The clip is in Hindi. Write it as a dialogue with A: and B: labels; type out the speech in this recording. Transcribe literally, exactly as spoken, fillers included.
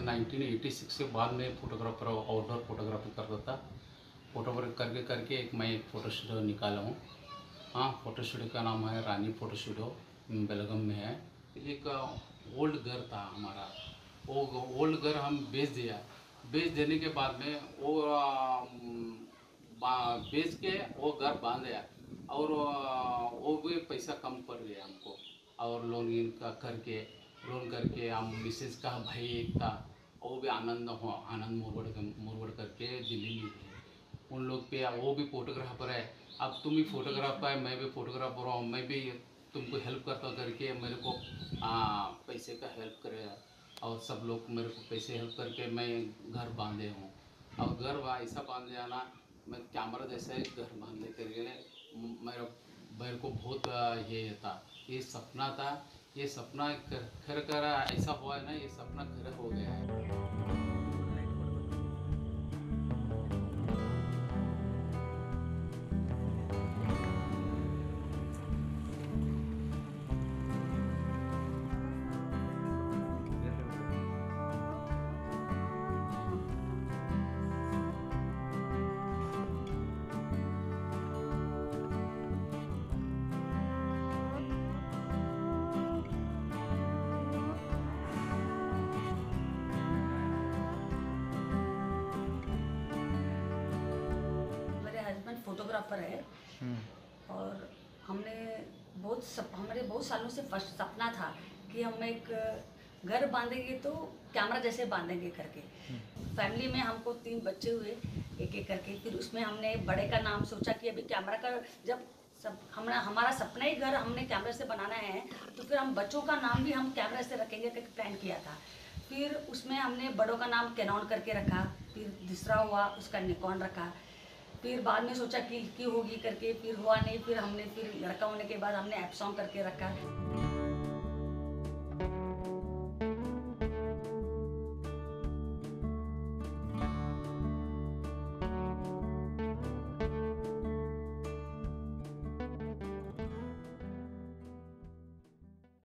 A: नाइनटीन एटी सिक्स के बाद में फ़ोटोग्राफर आउटडोर फोटोग्राफी करता था। फोटोग्राफी करके करके एक मैं एक फ़ोटो स्टूडियो निकाला हूँ। हाँ, फ़ोटो स्टूडियो का नाम है रानी फ़ोटो स्टूडियो, बेलगाम में है। एक ओल्ड घर था हमारा, वो ओल्ड घर हम बेच दिया। बेच देने के बाद में वो बेच के वो घर बांध दिया, और वो भी पैसा कम पड़ गया हमको। और लोन इनका करके लोन करके हम मिसेज का भाई एक था, वो भी आनंद हो आनंद मुरवड़ मुरवड़ करके दिल्ली में थे। उन लोग पे वो भी फोटोग्राफर है। अब तुम भी फोटोग्राफर है, मैं भी फोटोग्राफर हूँ, मैं भी तुमको हेल्प करता करके मेरे को आ, पैसे का हेल्प करे, और सब लोग मेरे को पैसे हेल्प करके मैं घर बांधे हूँ। और घर ऐसा बांध दिया ना, मैं कैमरा जैसे घर बांधने के लिए मेरे मेरे को बहुत ये था, ये सपना था। ये सपना कर कर कर ऐसा हुआ है ना, ये सपना खरा हो गया है।
B: फोटोग्राफर है, और हमने बहुत सप, हमारे बहुत सालों से फर्स्ट सपना था कि हम एक घर बांधेंगे तो कैमरा जैसे बांधेंगे करके। फैमिली में हमको तीन बच्चे हुए एक एक करके, फिर उसमें हमने बड़े का नाम सोचा कि अभी कैमरा का जब सब हमारा हमारा सपना ही घर हमने कैमरे से बनाना है, तो फिर हम बच्चों का नाम भी हम कैमरे से रखेंगे करके प्लान किया था। फिर उसमें हमने बड़ों का नाम कैनॉन करके रखा, फिर दूसरा हुआ उसका निकॉन रखा। फिर बाद में सोचा कि की होगी करके, फिर हुआ नहीं, फिर हमने फिर लड़का होने के बाद हमने एप्सॉन करके रखा।